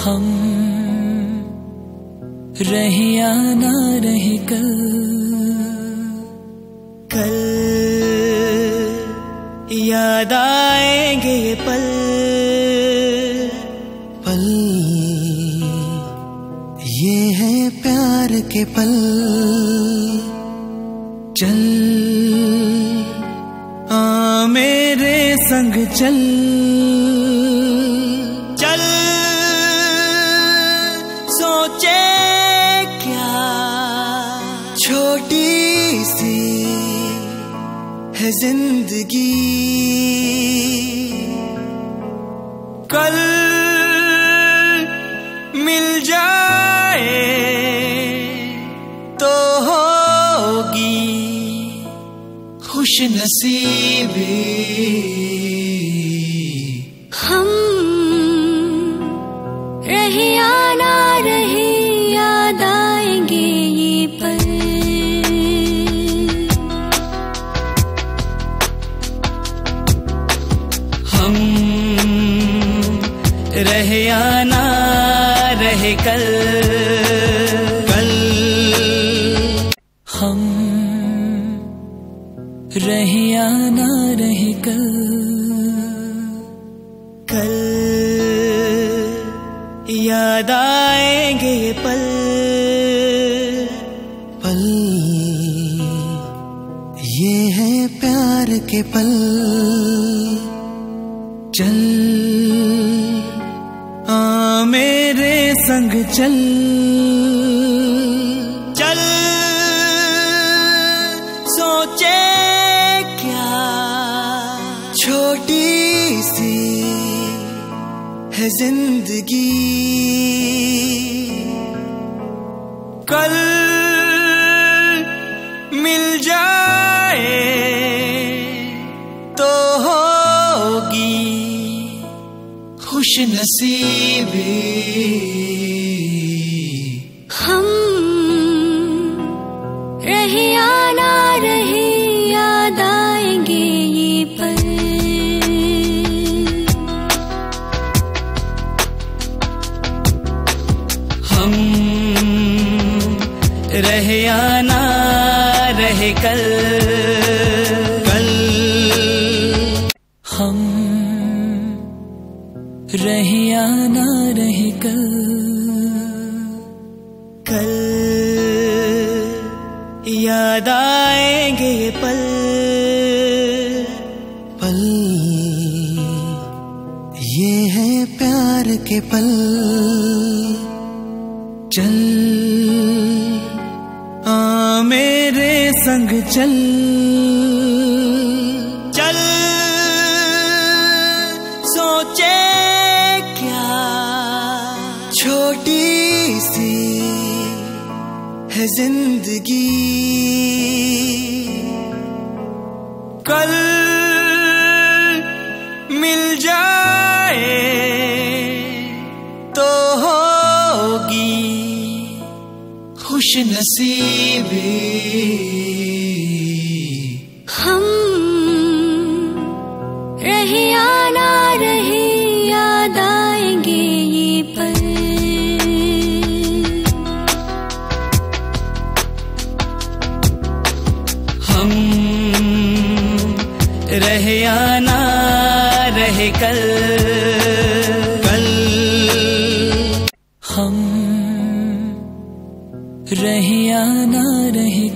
हम रहे या ना रहे कल, कल याद आएंगे ये पल, पल ये है प्यार के पल। चल आ मेरे संग चल, चल सोचे क्या छोटी सी है जिंदगी, कल मिल जाए तो होगी खुश नसीबी। हम रहे या ना रहे याद आएंगे ये पल, हम रहे या ना रहे कल, कल हम रहे या ना रहे कल, कल याद आएंगे ये पल, पल ये है प्यार के पल। चल आ मेरे संग चल, चल सोचे क्या छोटी सी है जिंदगी, कल मिल जाए तो होगी खुश नसीबी। हम रहे या ना रहे याद आएंगे ये पल, हम रहे या ना रहे कल, कल हम रहे या ना रहे कल, कल याद आएंगे ये पल, पल ये है प्यार के पल। चल आ मेरे संग चल, चल सोचे क्या छोटी सी है जिंदगी, कल मिल जाए तो होगी खुश नसीबी। हम रहे या ना रहे याद आएंगे ये पल, हम रहे या ना रहे कल, कल हम रहे या ना रहे